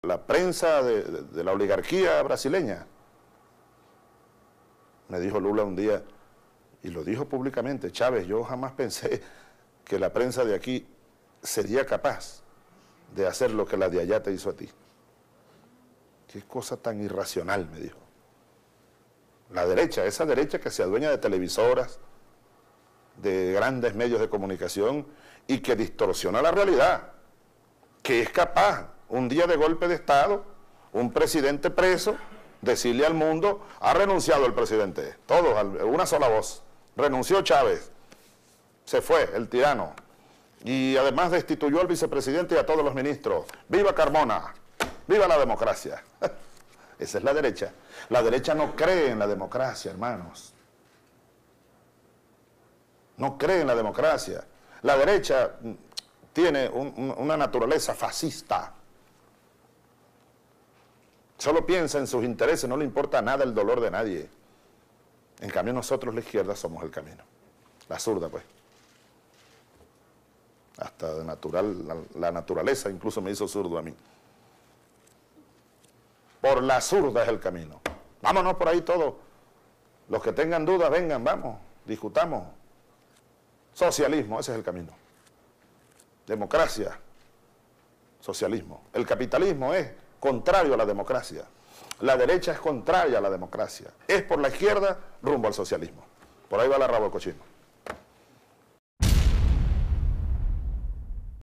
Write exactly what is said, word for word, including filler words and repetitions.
la prensa de, de, de la oligarquía brasileña. Me dijo Lula un día, y lo dijo públicamente, Chávez, yo jamás pensé que la prensa de aquí sería capaz de hacer lo que la de allá te hizo a ti. Qué cosa tan irracional, me dijo. La derecha, esa derecha que se adueña de televisoras, de grandes medios de comunicación y que distorsiona la realidad, que es capaz, un día de golpe de Estado, un presidente preso, decirle al mundo, ha renunciado el presidente, todos, una sola voz, renunció Chávez, se fue el tirano, y además destituyó al vicepresidente y a todos los ministros. ¡Viva Carmona! ¡Viva la democracia! Esa es la derecha. La derecha no cree en la democracia, hermanos. No cree en la democracia. La derecha tiene un, un, una naturaleza fascista. Solo piensa en sus intereses, no le importa nada el dolor de nadie. En cambio nosotros, la izquierda, somos el camino. La zurda, pues. Hasta de natural, la, la naturaleza incluso me hizo zurdo a mí. Por la zurda es el camino. Vámonos por ahí todos. Los que tengan dudas, vengan, vamos, discutamos. Socialismo, ese es el camino. Democracia, socialismo. El capitalismo es contrario a la democracia. La derecha es contraria a la democracia. Es por la izquierda rumbo al socialismo. Por ahí va la rabo cochino.